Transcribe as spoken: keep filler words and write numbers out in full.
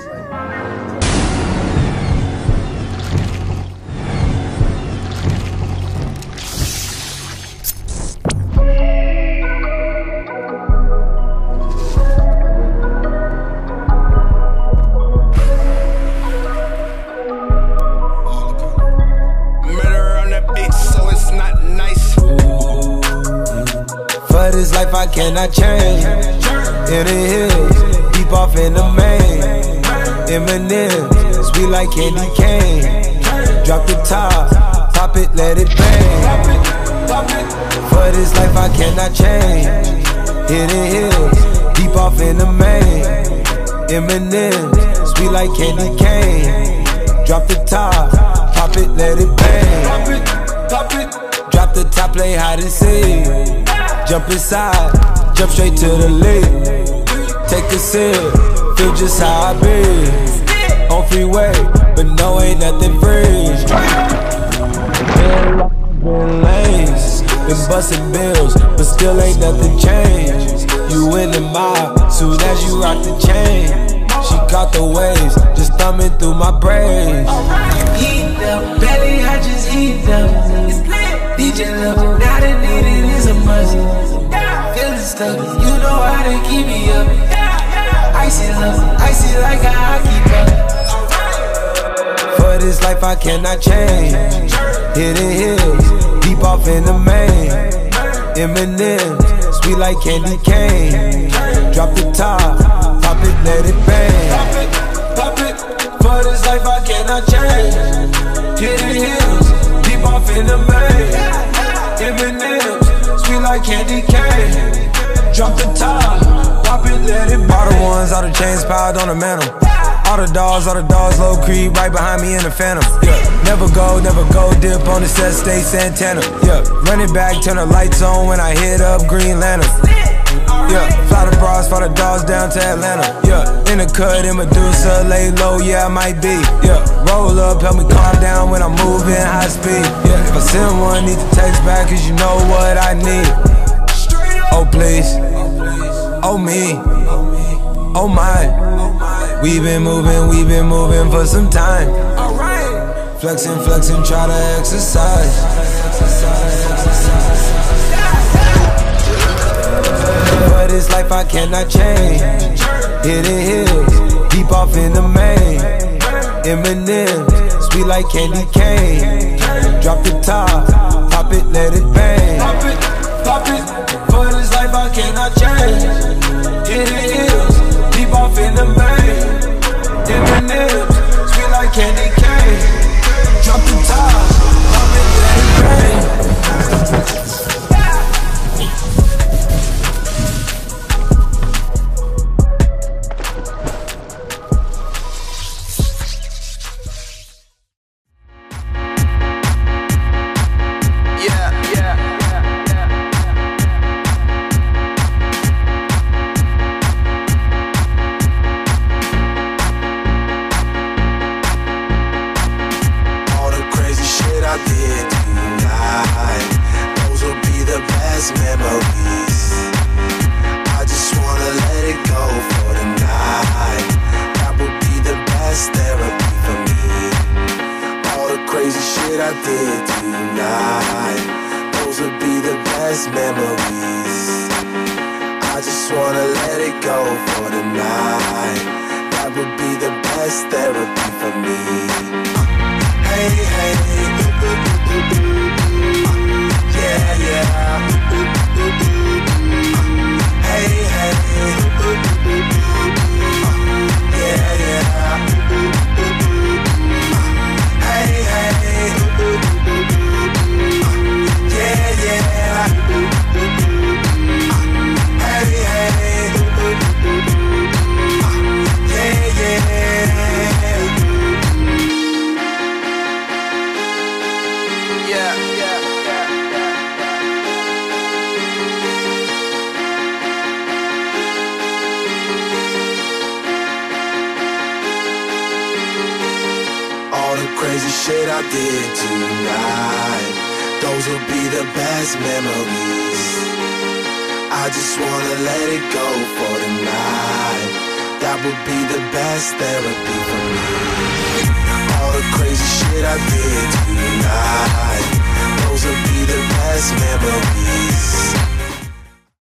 This life I cannot change. In the hills, deep off in the main. Eminem, sweet like candy cane. Drop the top, pop it, let it bang. For this life I cannot change. In the hills, deep off in the main. Eminem, sweet like candy cane. Drop the top, pop it, let it bang. Drop the top, play hide and seek. Jump inside, jump straight to the lead. Take a sip, feel just how I be. On freeway, but no, ain't nothing free. Been lost, been lanes, been busting bills, but still ain't nothing changed. You in the mob, soon as you rock the chain. She caught the waves, just thumbing through my brains. Heat them, belly, I just heat them. D J level, now the needed is a must. Feeling stuck, you know how to keep me up. Icy love, icy like a hockey puck. For this life I cannot change. Hidden hills, deep off in the main. Eminem, sweet like candy cane. Drop the top, pop it, let it bang. Pop it, pop it. For this life I cannot change. Hidden hills, deep off in the main. Eminem, sweet like candy cane. Drop the top, pop it, let it bang. All the ones, all the chains piled on the mantle. All the dogs, all the dogs, low creep, right behind me in the phantom. Yeah, never go, never go, dip on the set, stay Santana. Yeah, run it back, turn the lights on when I hit up Green Lantern. Yeah, fly the bras, fly the dogs down to Atlanta. Yeah, in the cut, in Medusa, lay low, yeah, I might be. Yeah, roll up, help me calm down when I'm moving high speed. Yeah, if I send one, need to text back, cause you know what I need. Oh please, oh me, oh my. We been moving, we been moving for some time. Flexing, flexing, try to exercise. For this life I cannot change. Hidden hills, deep off in the main. Eminem, sweet like candy cane. Drop the top, pop it, let it bang. Pop it, pop it. For this life I cannot change. Hidden hills, deep off in the main. Eminem, sweet like candy cane. Drop the top, pop it, let it bang. Shit I did tonight, those will be the best memories. I just wanna let it go for the night. that would be the best therapy for me. All the crazy shit I did tonight, those would be the best memories.